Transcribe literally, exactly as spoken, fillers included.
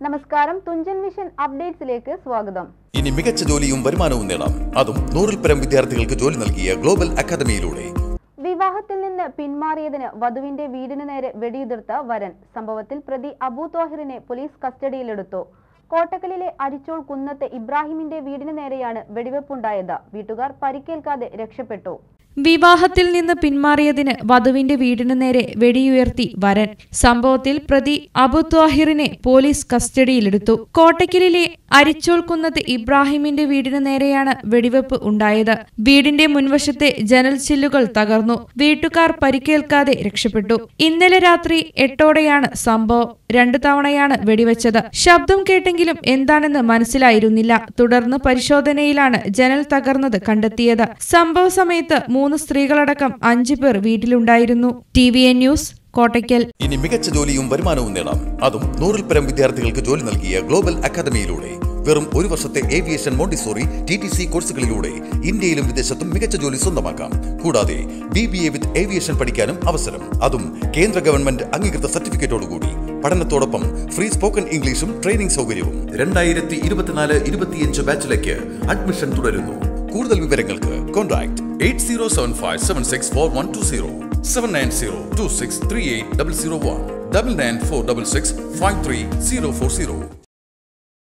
നമസ്കാരം, തുഞ്ചൻ വിഷൻ അപ്ഡേറ്റ്സിലേക്ക് സ്വാഗതം. ഇനി മികച്ച ജോലിയും വരുമാനവും നേടാം, അതും നൂറിൽ പരം വിദ്യാർത്ഥികൾക്ക് ജോലി നൽകിയ ഗ്ലോബൽ അക്കാദമിയിലൂടെ. വിവാഹത്തിൽ നിന്ന് പിന്മാറിയതിന് വധുവിന്റെ വീടിന് നേരെ വെടിയുതിർത്ത വരൻ. സംഭവത്തിൽ പ്രതി അബു ത്വാഹിറിനെ പോലീസ് കസ്റ്റഡിയിലെടുത്തു. കോട്ടക്കലിലെ അരിച്ചോൾ കുന്നത്ത് ഇബ്രാഹിമിന്റെ വീടിന് നേരെയാണ് വെടിവെപ്പുണ്ടായത്. വീട്ടുകാർ പരിക്കേൽക്കാതെ രക്ഷപ്പെട്ടു. വിവാഹത്തിൽ നിന്ന് പിന്മാറിയതിന് വധുവിന്റെ വീടിന് നേരെ വെടിയുയർത്തി വരൻ. സംഭവത്തിൽ പ്രതി അബു ത്വാഹിറിനെ പോലീസ് കസ്റ്റഡിയിലെടുത്തു. കോട്ടക്കലിലെ അരിച്ചോൾ കുന്നത്ത് ഇബ്രാഹിമിന്റെ വീടിന് നേരെയാണ് വെടിവെപ്പ് ഉണ്ടായത്. വീടിന്റെ മുൻവശത്തെ ജനൽ ചില്ലുകൾ തകർന്നു. വീട്ടുകാർ പരിക്കേൽക്കാതെ രക്ഷപ്പെട്ടു. ഇന്നലെ രാത്രി എട്ടോടെയാണ് സംഭവം. രണ്ടു തവണയാണ് വെടിവെച്ചത്. ശബ്ദം കേട്ടെങ്കിലും എന്താണെന്ന് മനസ്സിലായിരുന്നില്ല. തുടർന്ന് പരിശോധനയിലാണ് ജനൽ തകർന്നത് കണ്ടെത്തിയത്. സംഭവ സമയത്ത് മൂന്ന് സ്ത്രീകളടക്കം അഞ്ചു പേർ വീട്ടിലുണ്ടായിരുന്നു. T V N news, Kottakkal. ഇനി മികച്ച ജോലിയും വരുമാനവും നേടാം, അതും നൂറിൽ പരം വിദ്യാർത്ഥികൾക്ക് ജോലി നൽകിയ ഗ്ലോബൽ അക്കാദമിയിലൂടെ. വെറും ഒരു വർഷത്തെ aviation Montessori T T C കോഴ്സുകളിലൂടെ ഇന്ത്യയിലും വിദേശത്തും മികച്ച ജോലി സ്വന്തമാക്കാം. കൂടാതെ B B A with aviation പഠിക്കാനും അവസരം, അതും കേന്ദ്ര ഗവൺമെന്റ് അംഗീകൃത സർട്ടിഫിക്കറ്റോടുകൂടി. പഠനത്തോടൊപ്പം ഫ്രീ സ്പോക്കൺ ഇംഗ്ലീഷും ട്രെയിനിംഗ് സൗകര്യവും. രണ്ടായിരത്തി ഇരുപത്തിനാല് ഇരുപത്തിയഞ്ച് ബാച്ചിലേക്ക് അഡ്മിഷൻ തുടരുന്നു. കൂടുതൽ വിവരങ്ങൾക്ക് contact eight zero seven five seven six four one two zero, seven nine zero two six three eight double zero one, double nine four double six five three zero four zero.